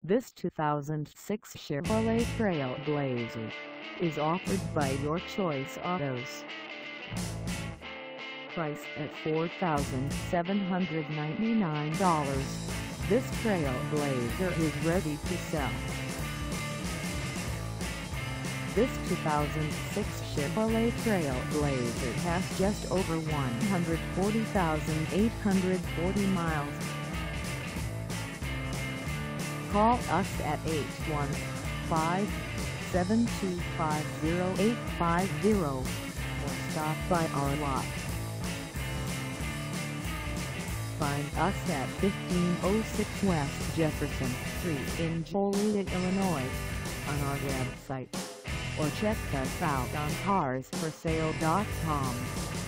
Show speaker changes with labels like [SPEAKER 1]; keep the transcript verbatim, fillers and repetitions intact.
[SPEAKER 1] This two thousand six Chevrolet Trailblazer is offered by Your Choice Autos. Priced at four thousand seven hundred ninety-nine dollars, this Trailblazer is ready to sell. This two thousand six Chevrolet Trailblazer has just over one hundred forty thousand eight hundred forty miles. Call us at eight one five, seven two five, zero eight five zero or stop by our lot. Find us at fifteen oh six West Jefferson Street in Joliet, Illinois, on our website, or check us out on cars for sale dot com.